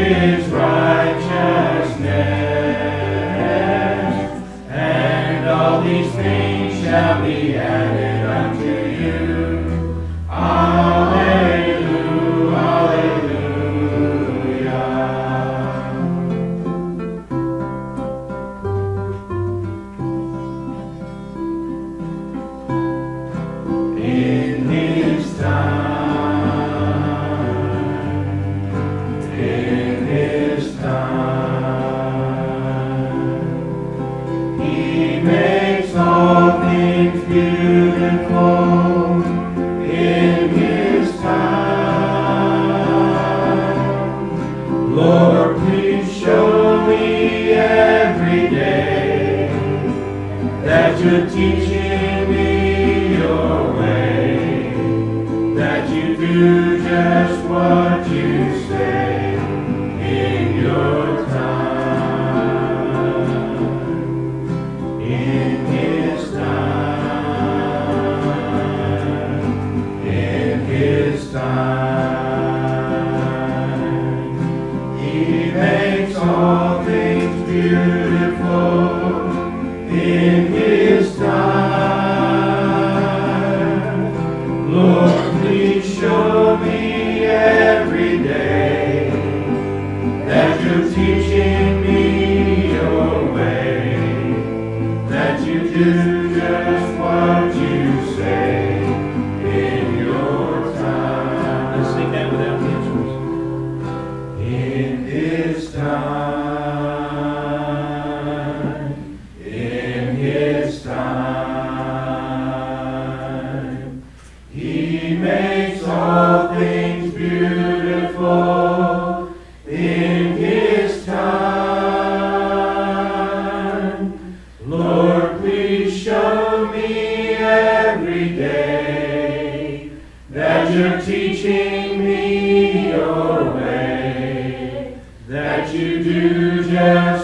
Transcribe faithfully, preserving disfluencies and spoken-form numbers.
His righteousness, and all these things shall be added unto you. Alleluia, alleluia. In His time, in His time, He makes all things beautiful. In His time, Lord, please show me every day that you're teaching me your way, that you do just what you say in your time. In His time, in His time, He makes all things beautiful. In His time, Lord, please show me every day that you're teaching me your way, that you do just what you say in your time. Let's sing that without the instruments. In His time, in His time, He makes all things beautiful. In His time, Lord, please show me every day that you're teaching me your way, that you do just